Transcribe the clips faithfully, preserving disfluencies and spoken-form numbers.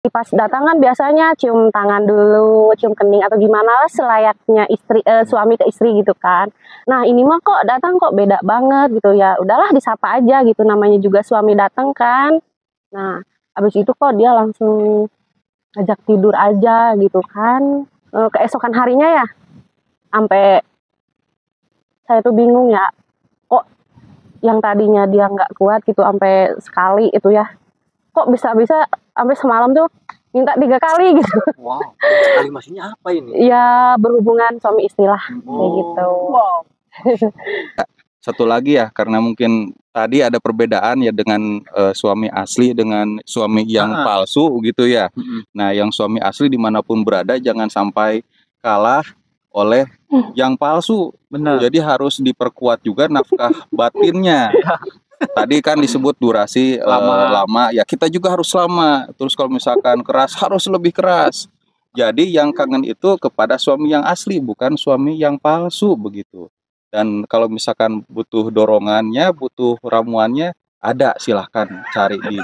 Pas datang kan biasanya cium tangan dulu, cium kening atau gimana lah selayaknya istri eh, suami ke istri gitu kan. Nah ini mah kok datang kok beda banget gitu ya. Udahlah disapa aja gitu, namanya juga suami datang kan. Nah habis itu kok dia langsung ngajak tidur aja gitu kan. E, keesokan harinya ya, sampai saya tuh bingung ya. Kok yang tadinya dia nggak kuat gitu sampai sekali itu ya. Kok bisa-bisa sampai semalam tuh minta tiga kali gitu. Wow, kali maksudnya apa ini? Ya berhubungan suami istri lah, oh. Kayak gitu. Wow. Satu lagi ya, karena mungkin tadi ada perbedaan ya dengan uh, suami asli dengan suami yang ah. palsu gitu ya. Mm-hmm. Nah yang suami asli dimanapun berada jangan sampai kalah oleh mm. yang palsu. Benar. Jadi harus diperkuat juga nafkah batinnya. Tadi kan disebut durasi lama. Uh, lama, ya kita juga harus lama. Terus kalau misalkan keras harus lebih keras. Jadi yang kangen itu kepada suami yang asli, bukan suami yang palsu begitu. Dan kalau misalkan butuh dorongannya, butuh ramuannya, ada silahkan cari di.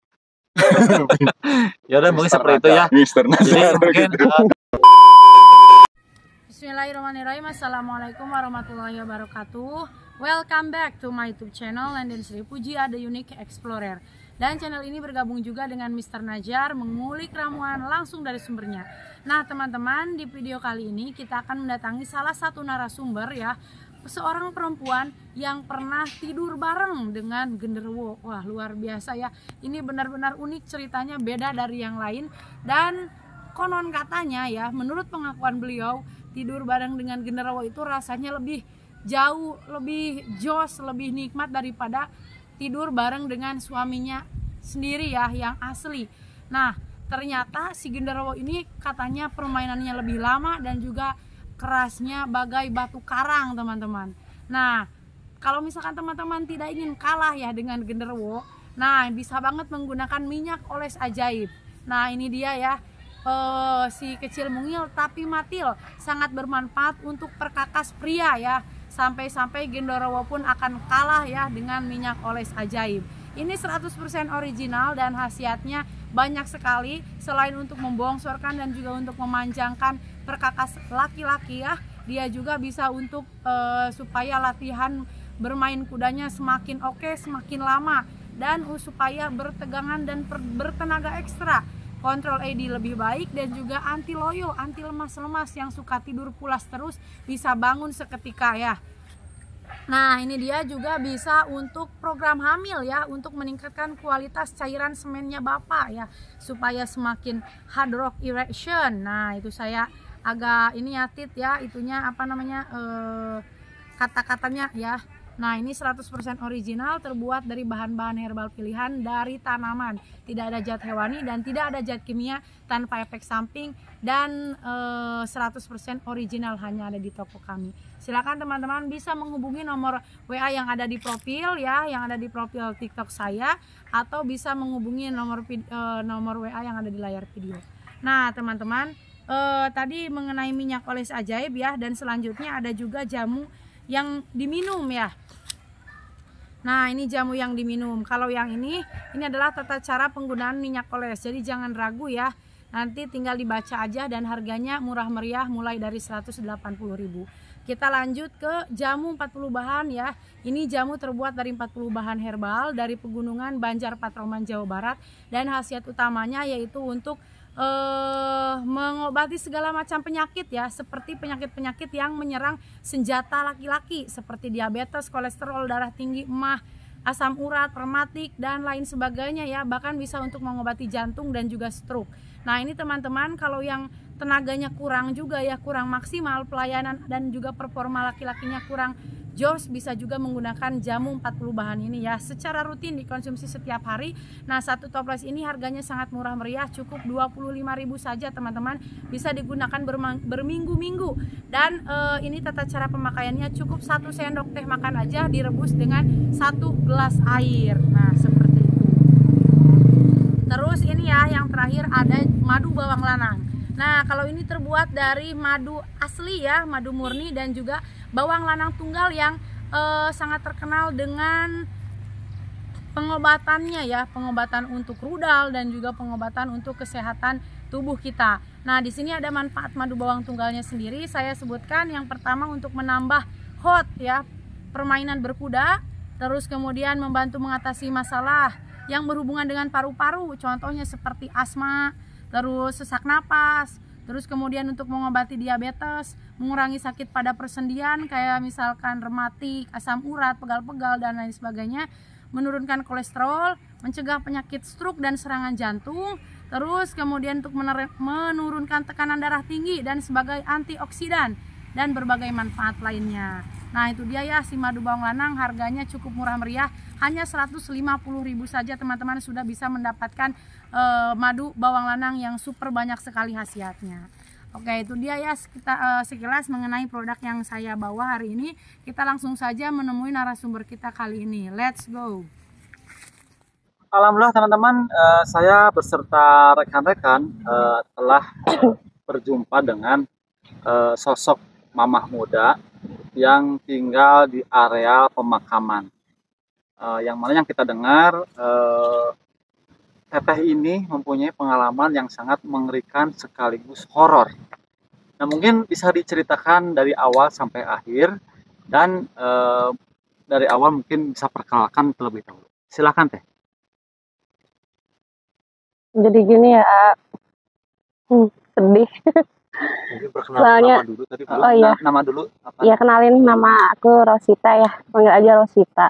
Ya udah mungkin seperti itu ya. Mister Jadi mungkin. Uh... Bismillahirrahmanirrahim. Assalamualaikum warahmatullahi wabarakatuh. Welcome back to my YouTube channel Lenden Sri Puji The Unique Explorer. Dan channel ini bergabung juga dengan Mister Najar, mengulik ramuan langsung dari sumbernya. Nah teman-teman, di video kali ini kita akan mendatangi salah satu narasumber ya, seorang perempuan yang pernah tidur bareng dengan genderuwo. Wah luar biasa ya, ini benar-benar unik ceritanya, beda dari yang lain. Dan konon katanya ya, menurut pengakuan beliau, tidur bareng dengan genderuwo itu rasanya lebih jauh lebih jos, lebih nikmat daripada tidur bareng dengan suaminya sendiri ya, yang asli. Nah ternyata si genderuwo ini katanya permainannya lebih lama dan juga kerasnya bagai batu karang teman-teman. Nah kalau misalkan teman-teman tidak ingin kalah ya dengan genderuwo, nah bisa banget menggunakan minyak oles ajaib. Nah ini dia ya, uh, si kecil mungil tapi matil, sangat bermanfaat untuk perkakas pria ya. Sampai-sampai genderuwo pun akan kalah ya dengan minyak oles ajaib. Ini seratus persen original dan khasiatnya banyak sekali. Selain untuk membongsorkan dan juga untuk memanjangkan perkakas laki-laki ya, dia juga bisa untuk uh, supaya latihan bermain kudanya semakin oke, semakin lama, dan uh, supaya bertegangan dan bertenaga ekstra. Kontrol E D lebih baik dan juga anti loyo, anti lemas-lemas yang suka tidur pulas terus bisa bangun seketika ya. Nah ini dia juga bisa untuk program hamil ya, untuk meningkatkan kualitas cairan semennya bapak ya, supaya semakin hard rock erection. Nah itu saya agak ini ya tit ya, itunya apa namanya eh, kata-katanya ya. Nah ini seratus persen original, terbuat dari bahan-bahan herbal pilihan dari tanaman. Tidak ada zat hewani dan tidak ada zat kimia, tanpa efek samping, dan e, seratus persen original hanya ada di toko kami. Silakan teman-teman bisa menghubungi nomor W A yang ada di profil ya, yang ada di profil TikTok saya, atau bisa menghubungi nomor e, nomor W A yang ada di layar video. Nah teman-teman, e, tadi mengenai minyak oles ajaib ya, dan selanjutnya ada juga jamu yang diminum ya. Nah ini jamu yang diminum. Kalau yang ini, ini adalah tata cara penggunaan minyak oles. Jadi jangan ragu ya, nanti tinggal dibaca aja, dan harganya murah meriah mulai dari seratus delapan puluh ribu. Kita lanjut ke jamu empat puluh bahan ya. Ini jamu terbuat dari empat puluh bahan herbal dari pegunungan Banjar Patroman Jawa Barat, dan khasiat utamanya yaitu untuk Uh, mengobati segala macam penyakit ya, seperti penyakit-penyakit yang menyerang senjata laki-laki seperti diabetes, kolesterol darah tinggi, emah, asam urat, rematik, dan lain sebagainya ya. Bahkan bisa untuk mengobati jantung dan juga stroke. Nah ini teman-teman, kalau yang tenaganya kurang juga ya, kurang maksimal pelayanan dan juga performa laki-lakinya kurang jos, bisa juga menggunakan jamu empat puluh bahan ini ya, secara rutin dikonsumsi setiap hari. Nah satu toples ini harganya sangat murah meriah, cukup dua puluh lima ribu saja teman-teman, bisa digunakan berminggu-minggu. Dan e, ini tata cara pemakaiannya, cukup satu sendok teh makan aja direbus dengan satu gelas air. Nah seperti itu. Terus ini ya yang terakhir ada madu bawang lanang. Nah kalau ini terbuat dari madu asli ya, madu murni, dan juga bawang lanang tunggal yang eh, sangat terkenal dengan pengobatannya ya, pengobatan untuk rudal dan juga pengobatan untuk kesehatan tubuh kita. Nah, di sini ada manfaat madu bawang tunggalnya sendiri. Saya sebutkan yang pertama untuk menambah hot ya, permainan berkuda, terus kemudian membantu mengatasi masalah yang berhubungan dengan paru-paru, contohnya seperti asma, terus sesak napas, terus kemudian untuk mengobati diabetes, mengurangi sakit pada persendian kayak misalkan rematik, asam urat, pegal-pegal dan lain sebagainya, menurunkan kolesterol, mencegah penyakit stroke dan serangan jantung, terus kemudian untuk menurunkan tekanan darah tinggi dan sebagai antioksidan dan berbagai manfaat lainnya. Nah, itu dia ya si madu bawang lanang, harganya cukup murah meriah, hanya seratus lima puluh ribu saja teman-teman sudah bisa mendapatkan uh, madu bawang lanang yang super banyak sekali khasiatnya. Oke, itu dia ya kita uh, sekilas mengenai produk yang saya bawa hari ini. Kita langsung saja menemui narasumber kita kali ini. Let's go. Alhamdulillah teman-teman, uh, saya beserta rekan-rekan uh, telah berjumpa dengan uh, sosok mamah muda yang tinggal di area pemakaman. Uh, yang mana yang kita dengar, uh, teteh ini mempunyai pengalaman yang sangat mengerikan sekaligus horor. Nah, mungkin bisa diceritakan dari awal sampai akhir dan uh, dari awal mungkin bisa perkenalkan terlebih dahulu. Silakan teh. Jadi gini ya, hmm, sedih. Mungkin perkenalkan Soalnya, nama dulu tadi. oh iya. Na- nama dulu apa? Ya kenalin, nama aku Rosita ya, panggil aja Rosita.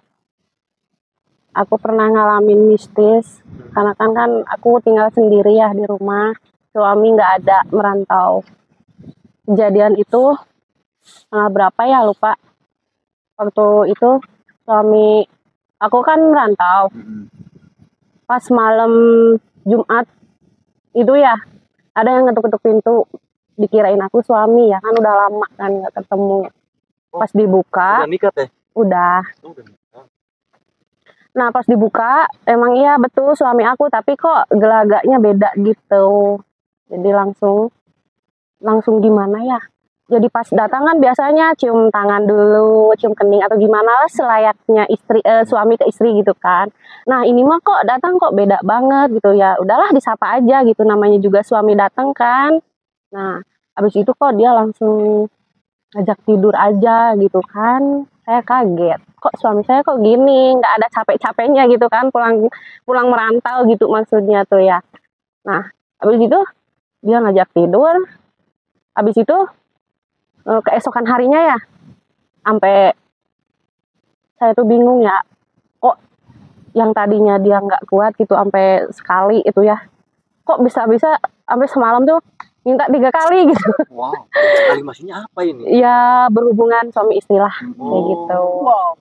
Aku pernah ngalamin mistis, karena kan kan aku tinggal sendiri ya di rumah, suami nggak ada, merantau. Kejadian itu tanggal berapa ya lupa. Waktu itu suami aku kan merantau. Mm-hmm. Pas malam Jumat itu ya ada yang ngetuk-ketuk pintu, dikirain aku suami ya, kan udah lama kan nggak ketemu. Pas dibuka, Udah nikah teh? udah. Oh, udah nikah. Nah pas dibuka emang iya betul suami aku, tapi kok gelagaknya beda gitu. Jadi langsung langsung gimana ya, jadi pas datang kan biasanya cium tangan dulu, cium kening atau gimana lah selayaknya istri eh, suami ke istri gitu kan. Nah ini mah kok datang kok beda banget gitu ya, udahlah disapa aja gitu, namanya juga suami datang kan. Nah habis itu kok dia langsung ngajak tidur aja gitu kan. Saya kaget, kok suami saya kok gini, nggak ada capek-capeknya gitu kan, pulang pulang merantau gitu maksudnya tuh ya. Nah habis itu dia ngajak tidur, habis itu keesokan harinya ya, sampai saya tuh bingung ya, kok yang tadinya dia nggak kuat gitu sampai sekali itu ya, kok bisa-bisa sampai semalam tuh minta tiga kali gitu. Wow, sekali maksudnya apa ini? Ya berhubungan suami istri lah, kayak Oh. gitu. Wow.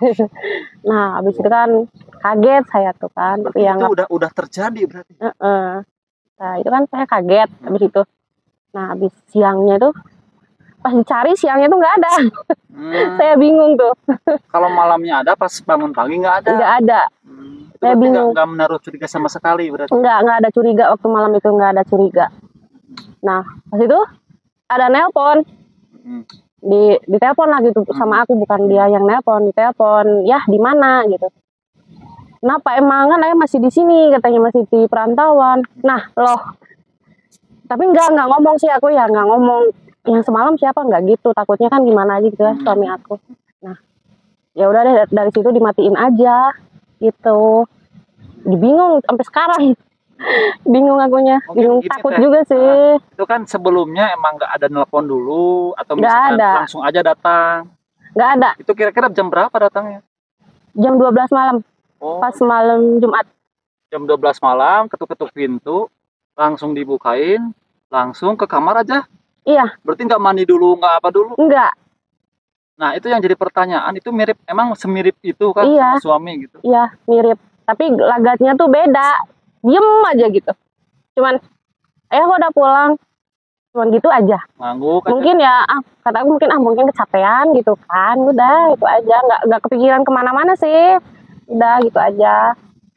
Nah habis itu kan kaget saya tuh kan, Berarti ya itu nggak. udah udah terjadi berarti. Heeh. Nah itu kan saya kaget habis itu. Nah habis siangnya tuh pas dicari siangnya tuh nggak ada. Hmm, Saya bingung tuh, kalau malamnya ada, pas bangun pagi nggak ada. nggak ada. Hmm, itu Saya berarti nggak bingung. nggak menaruh curiga sama sekali berarti. Nggak nggak ada curiga waktu malam itu, nggak ada curiga. Nah pas itu ada nelpon, Hmm. di di telepon lah gitu sama aku, bukan dia yang nelpon, di telepon, ya di mana gitu. Kenapa emang, kan saya masih di sini katanya, masih di perantauan. Nah loh, tapi nggak nggak ngomong sih aku ya, nggak ngomong yang semalam siapa, nggak gitu, takutnya kan gimana aja gitu ya suami aku. Nah ya udah deh, dari situ dimatiin aja gitu. Bingung sampai sekarang. Bingung akunya, Mungkin bingung, gini, takut Teh. juga sih. Itu kan sebelumnya emang nggak ada nelpon dulu atau Nggak misalkan ada. langsung aja datang. Nggak ada. Itu kira-kira jam berapa datangnya? Jam dua belas malam, Oh, pas malam Jumat. jam dua belas malam, ketuk-ketuk pintu, langsung dibukain, langsung ke kamar aja. Iya, Berarti nggak mandi dulu, nggak apa dulu. enggak. Nah, itu yang jadi pertanyaan, itu mirip, emang semirip itu kan Iya. sama suami gitu. Iya, mirip. Tapi lagatnya tuh beda. Diem aja gitu. Cuman, eh kok udah pulang? Cuman gitu aja. Ngangguk aja. Mungkin ya, ah, kata aku mungkin ah mungkin kecapean gitu kan. Udah, itu aja. Nggak, nggak kepikiran kemana-mana sih. Udah, gitu aja.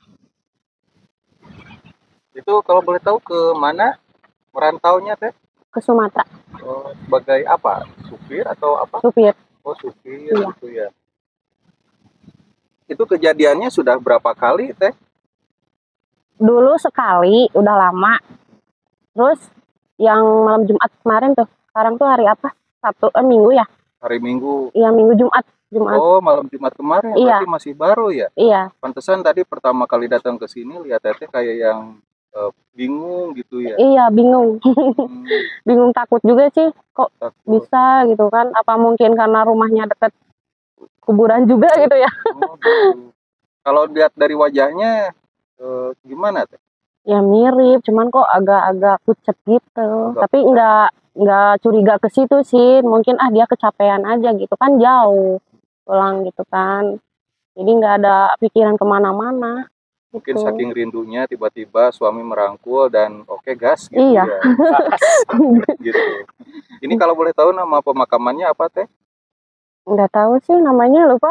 Itu kalau boleh tahu ke mana merantaunya teh? Ke Sumatera, Oh, sebagai apa? Supir atau apa? supir. Oh, supir Iya. gitu ya. Itu kejadiannya sudah berapa kali teh? Dulu sekali, udah lama. Terus yang malam Jumat kemarin tuh, sekarang tuh hari apa? Sabtu, eh Minggu ya? Hari Minggu. Iya Minggu Jumat. Jumat. Oh, malam Jumat kemarin, Iya. berarti masih baru ya? Iya. Pantesan tadi pertama kali datang ke sini lihat teteh kayak yang eh, bingung gitu ya. Iya bingung. Hmm, Bingung takut juga sih. Kok takut. bisa gitu kan? Apa mungkin karena rumahnya deket kuburan juga gitu ya? Oh, gitu. Kalau lihat dari wajahnya eh, gimana teh? Ya mirip, cuman kok agak-agak pucet gitu. Agak Tapi nggak nggak curiga ke situ sih. Mungkin ah dia kecapean aja gitu kan jauh pulang gitu kan. Jadi nggak ada pikiran kemana-mana. Mungkin Gitu. saking rindunya tiba-tiba suami merangkul dan oke gas gitu Iya. ya. Gitu. Ini kalau boleh tahu nama pemakamannya apa teh? Nggak tahu sih namanya lupa.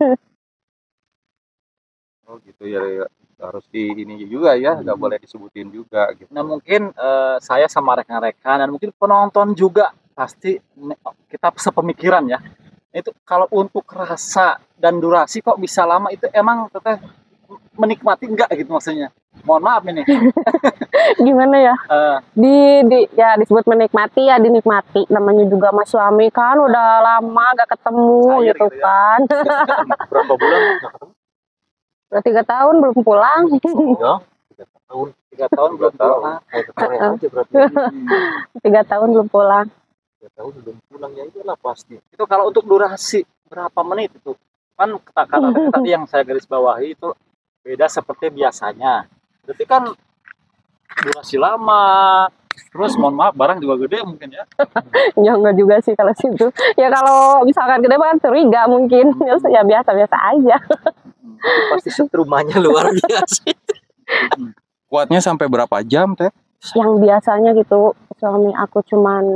Oh gitu ya, ya. Harus di ini juga ya, nggak boleh disebutin juga gitu. Nah mungkin eh, saya sama rekan-rekan dan mungkin penonton juga pasti me- kita sepemikiran ya. Itu kalau untuk rasa dan durasi kok bisa lama itu emang teteh menikmati enggak gitu maksudnya. Mohon maaf ini. Gimana ya? Eh, Di, di ya disebut menikmati ya dinikmati. Namanya juga mas suami kan udah lama gak ketemu Cair gitu gitu ya. kan. berapa bulan nggak ketemu? Udah tiga tahun belum pulang. Ya, tiga tahun. Tiga tahun belum tahun. pulang. Kayak Korea aja berarti. Tiga tahun belum pulang. Tiga tahun belum pulang ya itulah pasti. Itu kalau untuk durasi berapa menit itu? Kan kata-kata tadi yang saya garis bawahi itu beda seperti biasanya. Berarti kan durasi lama. Terus mohon maaf barang juga gede mungkin ya. Ya enggak juga sih kalau situ. Ya kalau misalkan gede kan curiga mungkin. Ya, ya biasa-biasa aja. Pasti setrumanya luar biasa. Kuatnya sampai berapa jam teh? Yang biasanya gitu suami aku cuman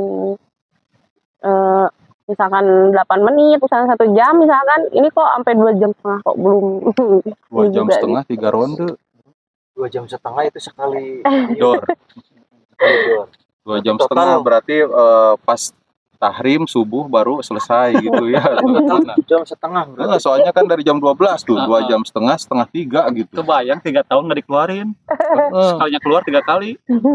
eh, misalkan delapan menit, misalkan satu jam misalkan, ini kok sampai dua jam setengah kok belum. Dua Ini jam juga setengah, tiga ronde. Dua jam setengah itu sekali Dor. dor. Dua jam Total. setengah berarti eh, pas tahrim subuh baru selesai gitu ya. Nah, Jam setengah. nah, soalnya kan dari jam dua belas tuh, dua jam setengah, setengah tiga gitu. Kebayang tiga tahun nggak dikeluarin. Heeh. Sekalinya keluar tiga kali.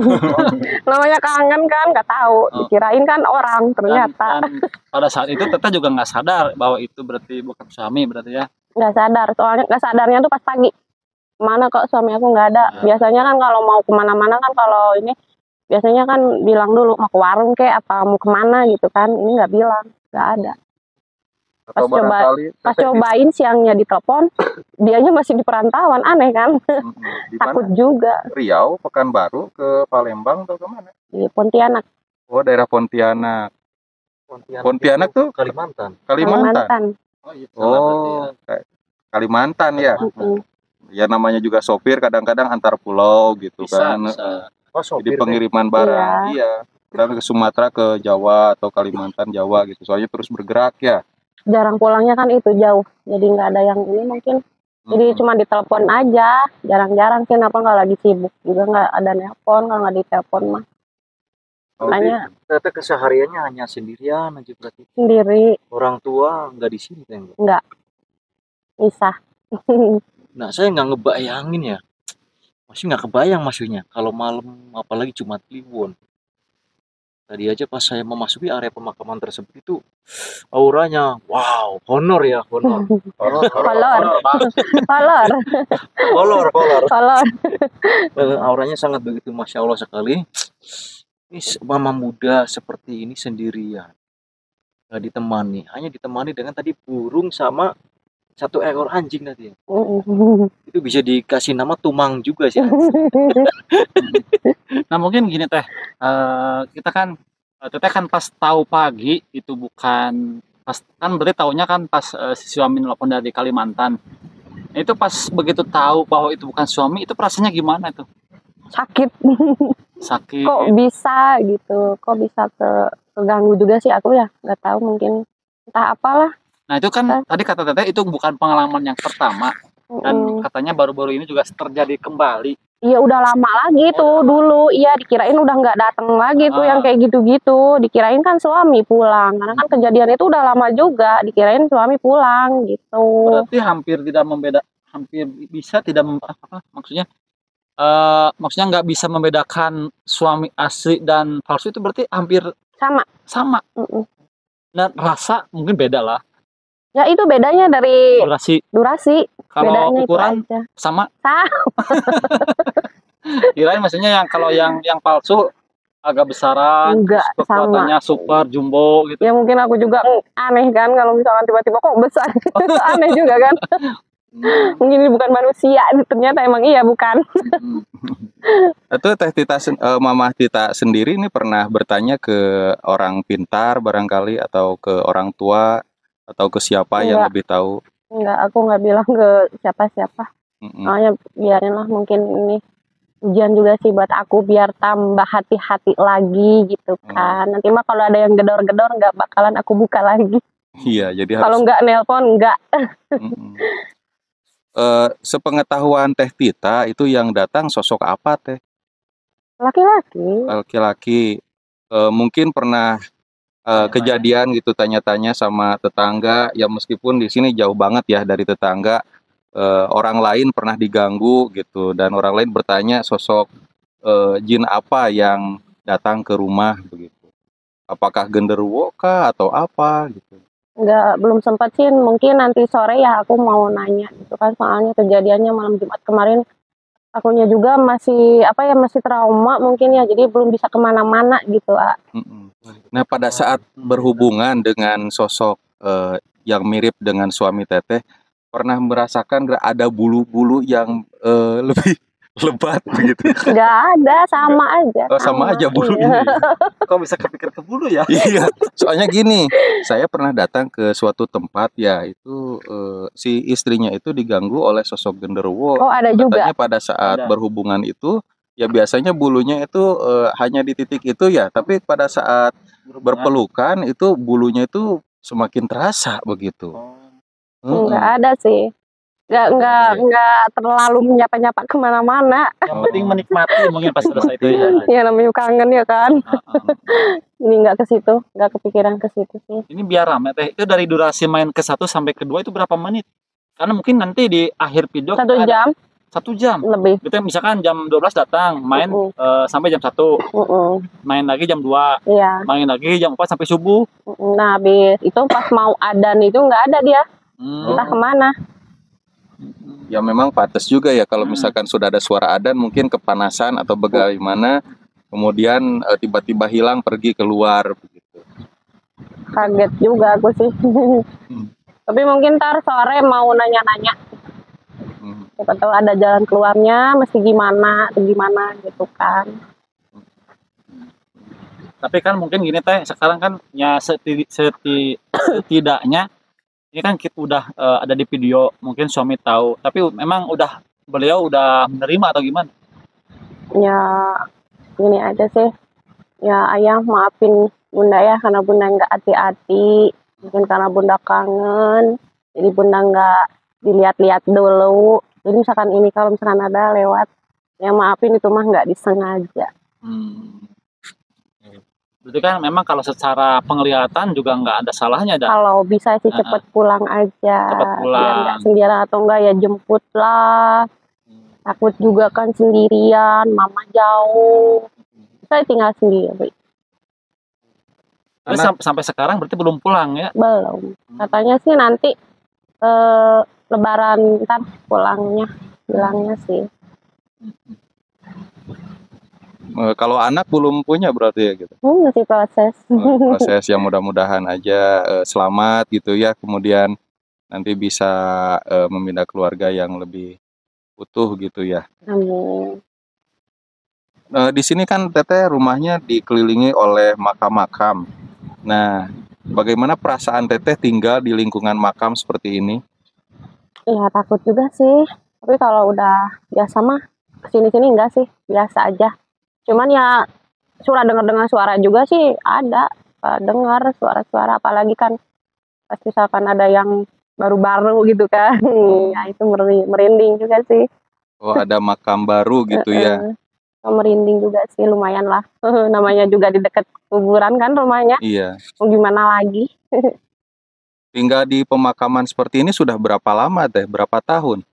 Namanya kangen kan, nggak tahu. Dikirain kan orang, Dan, ternyata dan pada saat itu Teta juga nggak sadar bahwa itu berarti bukan suami berarti ya. nggak sadar. Soalnya nggak sadarnya tuh pas pagi. Mana kok suami aku nggak ada. Biasanya kan kalau mau kemana-mana kan kalau ini biasanya kan bilang dulu mau ke warung kek apa mau kemana gitu kan. Ini nggak bilang, nggak ada. Atau Pas coba- barangkali Pas teteh cobain siangnya ditelepon, dianya masih di perantauan, aneh kan? di- mm, di Takut mana? juga Riau, Pekanbaru, ke Palembang atau kemana? di Pontianak, Oh, daerah Pontianak. Pontianak itu tuh Kalimantan. Kalimantan. Kalimantan. Oh, iya, salah berarti ya. Oh, kayak Kalimantan ya. Mm-mm. Ya namanya juga sopir kadang-kadang antar pulau gitu Bisa, kan. bisa. Oh, Jadi sopir, pengiriman barang, iya. Kadang ke Sumatera, ke Jawa atau Kalimantan, Jawa gitu. Soalnya terus bergerak ya. Jarang pulangnya kan itu jauh, jadi nggak ada yang ini mungkin. Jadi Mm-mm. cuma ditelepon aja, jarang-jarang sih. Kenapa nggak lagi sibuk juga nggak ada nelpon, kalau nggak ditelepon mah. Oh, Makanya Tete kesehariannya hanya sendirian aja berarti. sendiri Orang tua nggak di sini kan? nggak bisa. Nah, saya nggak ngebayangin ya. Masih nggak kebayang maksudnya kalau malam apalagi Jumat Kliwon. Tadi aja pas saya memasuki area pemakaman tersebut itu auranya wow, honor ya, honor. Kolor, Honor, kolor, honor, honor. kolor. Eh, auranya sangat begitu masya Allah sekali. Ini se- mama muda seperti ini sendirian, nggak ditemani, hanya ditemani dengan tadi burung sama satu ekor anjing tadi. ya. Itu bisa dikasih nama Tumang juga sih. Nah mungkin gini teh, eh, kita kan eh, teteh kan pas tahu pagi itu bukan pas kan berarti taunya kan pas eh, si suami nelpon dari Kalimantan. Nah, itu pas begitu tahu bahwa itu bukan suami itu perasaannya gimana tuh? Sakit. Sakit. Kok bisa gitu? Kok bisa ke keganggu juga sih aku ya? Nggak tahu mungkin entah apalah. Nah itu kan tadi kata teteh itu bukan pengalaman yang pertama dan Mm-mm. katanya baru-baru ini juga terjadi kembali. Iya udah lama lagi tuh dulu, iya dikirain udah nggak datang lagi tuh yang Ah. kayak gitu-gitu, dikirain kan suami pulang, karena kan kejadian itu udah lama juga, dikirain suami pulang gitu. Berarti hampir tidak membeda, hampir bisa tidak mem, apa, maksudnya eh maksudnya nggak bisa membedakan suami asli dan palsu itu berarti hampir Sama. sama. Mm-mm. Dan rasa mungkin beda lah. Ya itu bedanya dari Durasi. durasi, Kalau bedanya itu ukuran aja. sama. Sama. Kirain maksudnya yang kalau yang yang palsu agak besaran, Enggak, terus kekuatannya super jumbo gitu. Ya mungkin aku juga aneh kan kalau misalkan tiba-tiba kok besar, aneh juga kan. Hmm. Mungkin ini bukan manusia, ternyata emang iya bukan. Hmm. Itu Teh Tita, sen- eh, Mamah Tita sendiri ini pernah bertanya ke orang pintar barangkali atau ke orang tua atau ke siapa yang Enggak. lebih tahu? Enggak, aku nggak bilang ke siapa-siapa. Mm-mm. Soalnya biarin lah, mungkin ini ujian juga sih buat aku biar tambah hati-hati lagi gitu kan. Nanti mah kalau ada yang gedor-gedor nggak bakalan aku buka lagi. Iya, jadi Kalau harus. nggak nelpon nggak. Mm-mm. Eh, sepengetahuan Teh Tita itu yang datang sosok apa Teh? Laki-laki. Laki-laki. Eh, mungkin pernah eh, kejadian gitu tanya-tanya sama tetangga, ya meskipun di sini jauh banget ya dari tetangga, eh, orang lain pernah diganggu gitu dan orang lain bertanya sosok eh, jin apa yang datang ke rumah begitu. Apakah genderuwo kah atau apa gitu. Nggak, belum sempat sih, mungkin nanti sore ya aku mau nanya gitu kan, soalnya kejadiannya malam Jumat kemarin akunya juga masih apa ya masih trauma mungkin ya, jadi belum bisa kemana-mana gitu. ah. Mm-mm. Nah, pada saat berhubungan dengan sosok eh, yang mirip dengan suami Teteh, pernah merasakan nggak ada bulu-bulu yang eh, lebih lebat begitu? Nggak ada, sama aja. Oh, sama aja bulunya. Iya. Kok bisa kepikir ke bulu ya? Iya, soalnya gini, saya pernah datang ke suatu tempat ya, itu eh, si istrinya itu diganggu oleh sosok genderuwo. Oh ada juga. Katanya pada saat Ada. berhubungan itu, ya biasanya bulunya itu eh, hanya di titik itu ya, tapi pada saat berpelukan itu bulunya itu semakin terasa begitu. Oh. Mm-mm. Nggak ada sih. Nggak, nggak, nggak terlalu menyapa-nyapa kemana-mana. Yang penting menikmati mungkin pas selesai itu ya. Ya namanya kangen ya kan. Ah, ah. Ini nggak ke situ, nggak kepikiran ke situ sih. Ini biar rame teh. Itu dari durasi main ke satu sampai kedua itu berapa menit? Karena mungkin nanti di akhir video Satu ada- jam satu jam. lebih. Gitu misalkan jam dua belas datang, main Mm-mm. eh, sampai jam satu, Mm-mm. main lagi jam dua, Iya. main lagi jam empat sampai subuh. Mm-mm. Nah habis itu pas mau adan itu nggak ada dia, Hmm. entah kemana. Ya memang pantas juga ya kalau Hmm. misalkan sudah ada suara adzan mungkin kepanasan atau bagaimana, kemudian eh, tiba-tiba hilang pergi keluar begitu. Kaget juga aku sih. Tapi mungkin ntar sore mau nanya-nanya, Hmm. siapa tahu ada jalan keluarnya, mesti gimana, atau gimana gitu kan. Tapi kan mungkin gini teh, sekarang kan ya seti- seti- setidaknya ini kan kita udah eh, ada di video, mungkin suami tahu, tapi memang udah beliau udah menerima atau gimana? Ya gini aja sih, ya ayah maafin bunda ya karena bunda nggak hati-hati, mungkin karena bunda kangen, jadi bunda nggak dilihat-lihat dulu. Jadi misalkan ini kalau misalkan ada lewat, ya maafin itu mah nggak disengaja. Hmm. Berarti kan memang kalau secara penglihatan juga nggak ada salahnya dah. Kalau bisa sih Ah, cepet pulang aja, Cepet pulang. biar nggak sendirian atau enggak ya jemput lah. Takut juga kan sendirian, mama jauh, saya tinggal sendiri. Tapi Karena- sam- sampai sekarang berarti belum pulang ya? Belum. Katanya sih nanti eh, lebaran ntar pulangnya, bilangnya sih. Eh, kalau anak belum punya berarti ya gitu. Hmm, masih proses. Eh, proses yang mudah-mudahan aja eh, selamat gitu ya, kemudian nanti bisa eh, memindah keluarga yang lebih utuh gitu ya. Amin. Eh, di sini kan Teteh rumahnya dikelilingi oleh makam-makam. Nah, bagaimana perasaan Teteh tinggal di lingkungan makam seperti ini? Ya takut juga sih. Tapi kalau udah biasa mah kesini-sini enggak sih, biasa aja. Cuman ya suara dengar-dengar suara juga sih ada. Eh, dengar suara-suara, apalagi kan pas misalkan ada yang baru-baru gitu kan. Ya itu meri- merinding juga sih. Oh, ada makam baru gitu ya. Heeh. Merinding juga sih, lumayan lah. Namanya juga di dekat kuburan kan rumahnya. Iya. Mau gimana lagi? Tinggal di pemakaman seperti ini sudah berapa lama teh? Berapa tahun?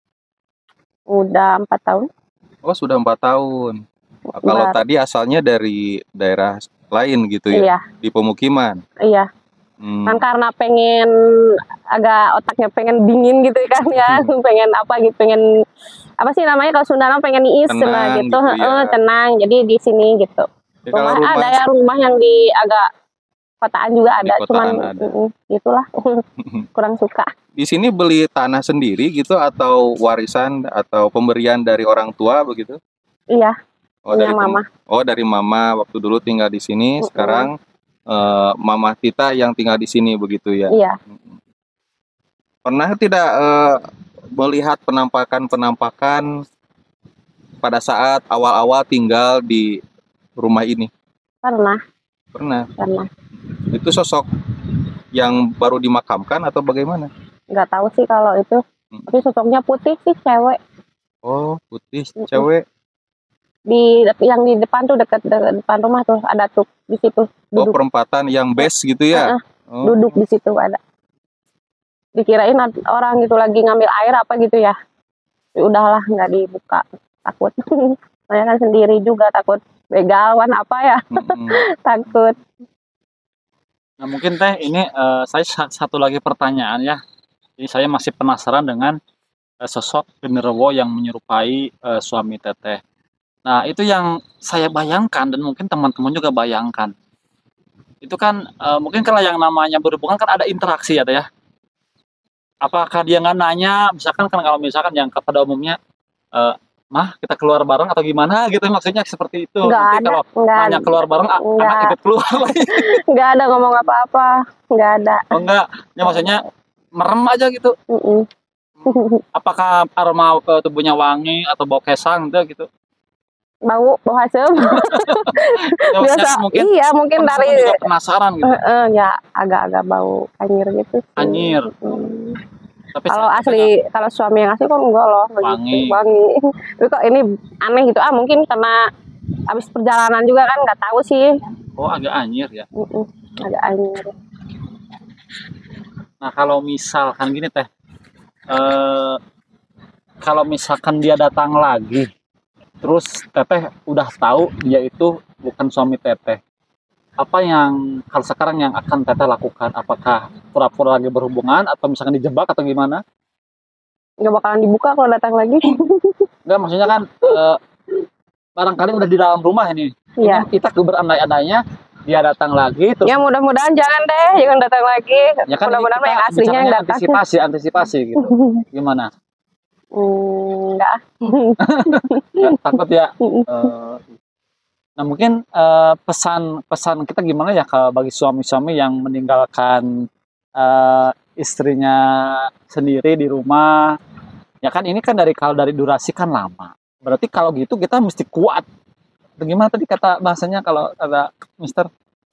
Udah empat tahun. Oh, sudah empat tahun. Nah, kalau Baru. tadi asalnya dari daerah lain gitu ya? Iya. Di pemukiman. Iya. Hmm. Kan karena pengen agak otaknya pengen dingin gitu kan ya, pengen apa gitu, pengen apa sih namanya kalau Sunda pengen niis Tenang lah gitu, gitu ya. heeh, tenang. Jadi di sini gitu. Ya, kalau Rumah, rumah ada ya rumah yang di agak kotaan juga Di ada, kotaan cuman ada. mm, gitulah kurang suka. di sini beli tanah sendiri gitu atau warisan atau pemberian dari orang tua begitu? Iya, Oh, punya dari tem- mama. Oh, dari mama waktu dulu tinggal di sini, Mm-mm. sekarang eh, mama Tita yang tinggal di sini begitu ya. Iya, Pernah tidak eh, melihat penampakan-penampakan pada saat awal-awal tinggal di rumah ini? pernah, Pernah. pernah. Itu sosok yang baru dimakamkan atau bagaimana? Nggak tahu sih kalau itu, Hmm. tapi sosoknya putih sih, cewek. Oh, putih, Mm-mm. cewek. Di yang di depan tuh, dekat dekat depan rumah tuh ada tuh di situ Oh, duduk, perempatan yang best gitu ya? Heeh, Oh. duduk di situ ada. Dikirain ad- orang gitu lagi ngambil air apa gitu ya. Ya udahlah, nggak dibuka, takut. Saya kan sendiri juga takut begawan apa ya, Mm-mm. takut. Nah mungkin teh ini eh, saya sa- satu lagi pertanyaan ya. Jadi saya masih penasaran dengan eh, sosok genderuwo yang menyerupai eh, suami teteh. Nah itu yang saya bayangkan dan mungkin teman-teman juga bayangkan. Itu kan eh, mungkin kalau yang namanya berhubungan kan ada interaksi ya teh ya. Apakah dia nggak nanya, misalkan kan kalau misalkan yang pada umumnya, eh, mah kita keluar bareng atau gimana gitu maksudnya seperti itu. Nggak Nanti ada, kalau nggak nanya keluar bareng, a- nggak. anak ikut keluar lagi. nggak ada ngomong apa-apa, nggak ada. Oh enggak, ya maksudnya merem aja gitu. Mm-mm. Apakah aroma eh, tubuhnya wangi atau bau kesang gitu gitu. Bau, bau asem. Ya, maksudnya Biasa, mungkin iya mungkin teman-teman dari juga penasaran gitu. Heeh, ya agak-agak bau anyir gitu sih. Anyir. Mm. Tapi Kalau saya- asli, kalau suami yang asli kok enggak loh, begitu. Wangi. Wangi. Tapi kok ini aneh gitu, ah mungkin karena habis perjalanan juga kan, nggak tahu sih. oh agak anyir ya. Mm-mm, agak anyir. Nah kalau misalkan gini teh, eh, kalau misalkan dia datang lagi, terus teteh udah tahu dia itu bukan suami teteh, apa yang kalau sekarang yang akan teteh lakukan? Apakah pura-pura lagi berhubungan atau misalkan dijebak atau gimana? Nggak bakalan dibuka kalau datang lagi. Enggak, maksudnya kan eh, barangkali udah di dalam rumah ini. Iya. Ini kita berandai-andainya dia datang lagi terus Ya mudah-mudahan jangan deh, jangan datang lagi. ya kan ini Mudah-mudahan kita yang aslinya yang bicaranya datang. antisipasi antisipasi gitu. Gimana? Hmm, enggak. Ya, takut ya. eh, nah mungkin eh, pesan pesan kita gimana ya kalau bagi suami-suami yang meninggalkan eh, istrinya sendiri di rumah. Ya kan ini kan dari kalau dari durasi kan lama. Berarti kalau gitu kita mesti kuat. Bagaimana tadi kata bahasanya kalau ada Mister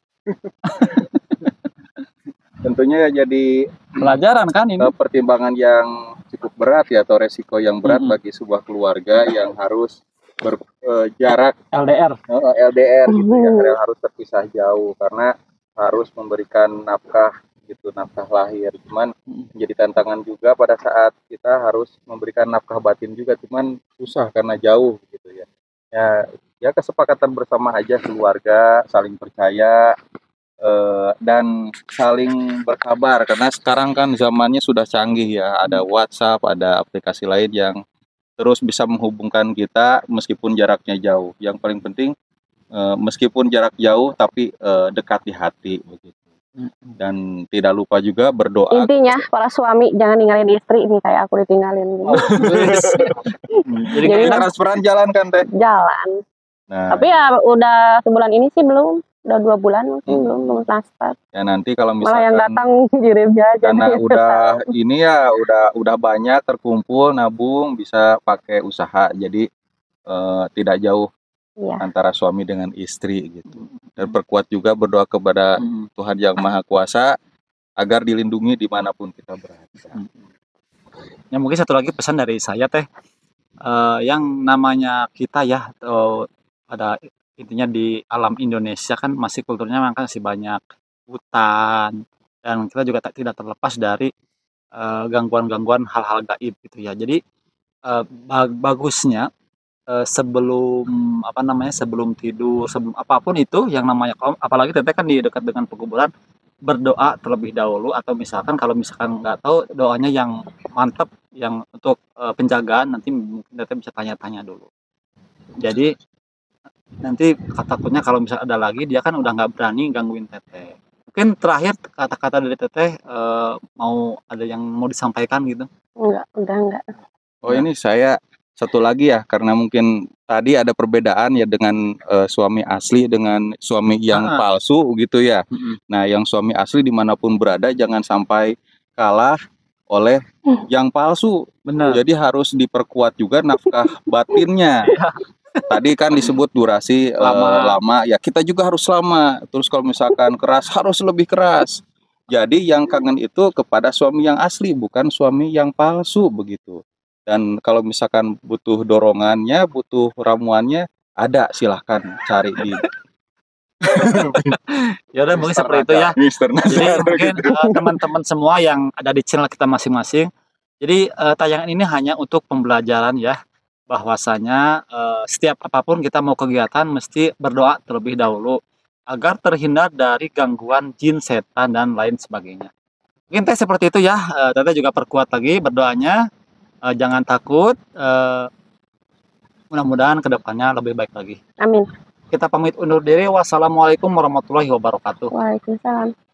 Tentunya ya jadi pelajaran kan ini? eh, pertimbangan yang cukup berat ya, atau resiko yang berat Mm-mm. bagi sebuah keluarga yang harus berjarak L D R. L D R gitu ya, yang harus terpisah jauh karena harus memberikan nafkah gitu, nafkah lahir. Cuman menjadi tantangan juga pada saat kita harus memberikan nafkah batin juga, cuman susah karena jauh gitu ya. Ya, ya kesepakatan bersama aja keluarga, saling percaya eh, dan saling berkabar, karena sekarang kan zamannya sudah canggih ya, ada WhatsApp, ada aplikasi lain yang terus bisa menghubungkan kita meskipun jaraknya jauh. Yang paling penting eh, meskipun jarak jauh tapi eh, dekat di hati begitu. Dan tidak lupa juga berdoa. Intinya para suami jangan ninggalin istri ini kayak aku ditinggalin gitu. Jadi Jadi- kita transferan jalan kan teh. Jalan. Nah, Tapi ya udah sebulan ini sih belum, udah dua bulan mungkin Hmm. belum belum transfer. ya nanti kalau Malah yang misalkan datang kirimnya aja. karena udah ini ya udah udah banyak terkumpul nabung, bisa pakai usaha, jadi eh, tidak jauh Iya. antara suami dengan istri gitu. Dan perkuat juga berdoa kepada Hmm. Tuhan yang Maha Kuasa agar dilindungi dimanapun kita berada. Ya mungkin satu lagi pesan dari saya teh, eh, yang namanya kita ya, atau pada intinya di alam Indonesia kan masih kulturnya memang kan masih banyak hutan, dan kita juga tak tidak terlepas dari eh, gangguan-gangguan hal-hal gaib gitu ya. Jadi eh, ba- bagusnya eh, sebelum apa namanya sebelum tidur, sebelum apapun itu yang namanya, kalau- apalagi teteh kan di dekat dengan pekuburan, berdoa terlebih dahulu, atau misalkan kalau misalkan nggak tahu doanya yang mantap yang untuk eh, penjagaan, nanti mungkin teteh bisa tanya-tanya dulu. Jadi nanti takutnya kalau misalnya ada lagi, dia kan udah nggak berani gangguin teteh. Mungkin terakhir kata-kata dari teteh, eh, mau ada yang mau disampaikan gitu. Enggak, udah enggak. Oh ini saya satu lagi ya, karena mungkin tadi ada perbedaan ya dengan eh, suami asli dengan suami yang Ah, ah. palsu gitu ya. Mm-mm. Nah yang suami asli dimanapun berada jangan sampai kalah oleh Hmm. yang palsu. Benar. Jadi harus diperkuat juga nafkah batinnya. Tadi kan disebut durasi eh, Lama. lama, ya kita juga harus lama. Terus kalau misalkan keras harus lebih keras. Jadi yang kangen itu kepada suami yang asli, bukan suami yang palsu begitu. Dan kalau misalkan butuh dorongannya, butuh ramuannya, ada silahkan cari di Ya udah mungkin seperti itu ya. Mister Jadi Nazar mungkin gitu. eh, teman-teman semua yang ada di channel kita masing-masing. Jadi eh, tayangan ini hanya untuk pembelajaran ya, bahwasanya eh, setiap apapun kita mau kegiatan mesti berdoa terlebih dahulu agar terhindar dari gangguan jin, setan dan lain sebagainya. Mungkin teh seperti itu ya. Eh, Teteh juga perkuat lagi berdoanya. Eh, jangan takut. Eh, mudah-mudahan kedepannya lebih baik lagi. Amin. Kita pamit undur diri. Wassalamualaikum warahmatullahi wabarakatuh. Waalaikumsalam.